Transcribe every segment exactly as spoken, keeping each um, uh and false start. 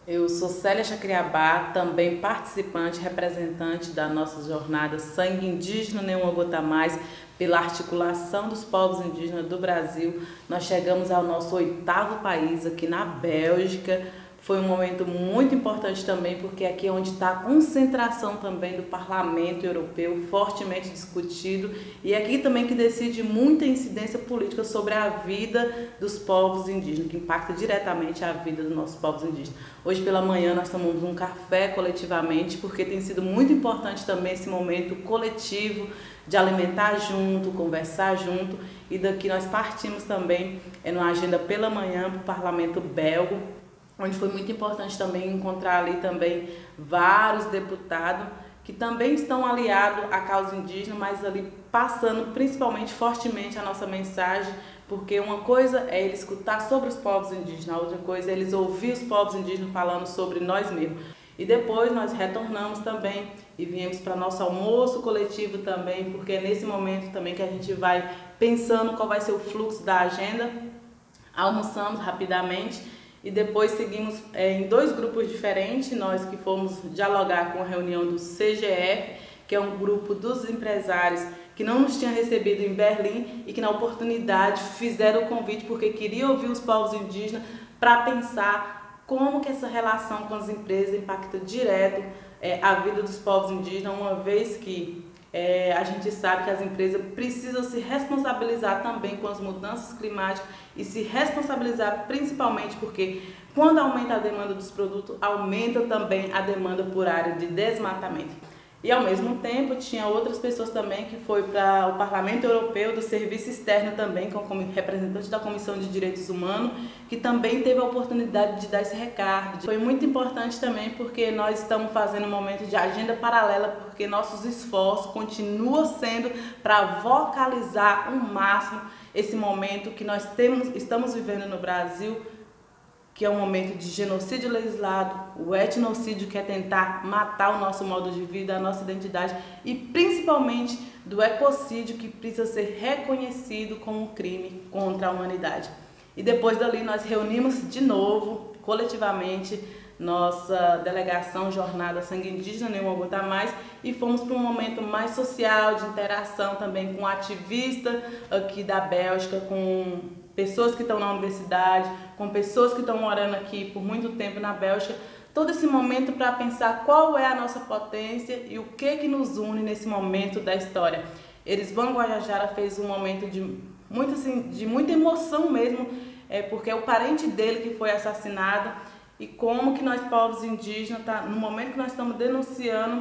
Eu sou Célia Chacriabá, também participante, representante da nossa jornada Sangue Indígena Nenhuma Gota Mais, pela articulação dos povos indígenas do Brasil. Nós chegamos ao nosso oitavo país, aqui na Bélgica. Foi um momento muito importante também, porque aqui é onde está a concentração também do Parlamento Europeu, fortemente discutido, e aqui também que decide muita incidência política sobre a vida dos povos indígenas, que impacta diretamente a vida dos nossos povos indígenas. Hoje pela manhã nós tomamos um café coletivamente, porque tem sido muito importante também esse momento coletivo de alimentar junto, conversar junto, e daqui nós partimos também é, numa agenda pela manhã para o Parlamento belga, onde foi muito importante também encontrar ali também vários deputados que também estão aliados à causa indígena, mas ali passando principalmente fortemente a nossa mensagem, porque uma coisa é ele escutar sobre os povos indígenas, a outra coisa é eles ouvir os povos indígenas falando sobre nós mesmos. E depois nós retornamos também e viemos para nosso almoço coletivo também, porque é nesse momento também que a gente vai pensando qual vai ser o fluxo da agenda. Almoçamos rapidamente e depois seguimos é, em dois grupos diferentes, nós que fomos dialogar com a reunião do C G F, que é um grupo dos empresários que não nos tinha recebido em Berlim e que na oportunidade fizeram o convite porque queriam ouvir os povos indígenas para pensar como que essa relação com as empresas impacta direto é, a vida dos povos indígenas, uma vez que É, a gente sabe que as empresas precisam se responsabilizar também com as mudanças climáticas e se responsabilizar principalmente porque quando aumenta a demanda dos produtos, aumenta também a demanda por área de desmatamento. E ao mesmo tempo tinha outras pessoas também que foi para o Parlamento Europeu do Serviço Externo também, como representante da Comissão de Direitos Humanos, que também teve a oportunidade de dar esse recado. Foi muito importante também porque nós estamos fazendo um momento de agenda paralela, porque nossos esforços continuam sendo para vocalizar ao máximo esse momento que nós temos, estamos vivendo no Brasil, que é um momento de genocídio legislado, o etnocídio, que é tentar matar o nosso modo de vida, a nossa identidade, e principalmente do ecocídio, que precisa ser reconhecido como um crime contra a humanidade. E depois dali nós reunimos de novo, coletivamente, nossa delegação Jornada Sangue Indígena Nenhuma Gota Mais, e fomos para um momento mais social, de interação também com ativistas aqui da Bélgica, com pessoas que estão na universidade, com pessoas que estão morando aqui por muito tempo na Bélgica, todo esse momento para pensar qual é a nossa potência e o que que nos une nesse momento da história. Erisvan Guajajara fez um momento de, muito, assim, de muita emoção mesmo, é, porque é o parente dele que foi assassinado, e como que nós povos indígenas, tá, no momento que nós estamos denunciando,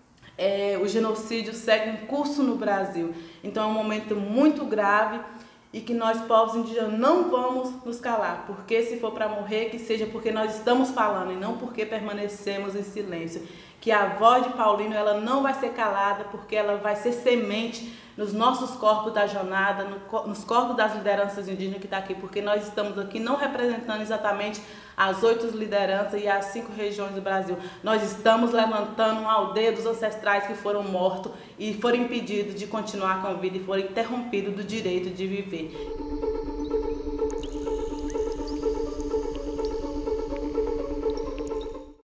é, o genocídio segue em curso no Brasil. Então é um momento muito grave, e que nós, povos indígenas, não vamos nos calar, porque se for para morrer, que seja porque nós estamos falando e não porque permanecemos em silêncio. Que a voz de Paulino ela não vai ser calada, porque ela vai ser semente nos nossos corpos da jornada, no, nos corpos das lideranças indígenas que estão aqui, porque nós estamos aqui não representando exatamente as oito lideranças e as cinco regiões do Brasil. Nós estamos levantando uma aldeia dos ancestrais que foram mortos e foram impedidos de continuar com a vida e foram interrompidos do direito de viver.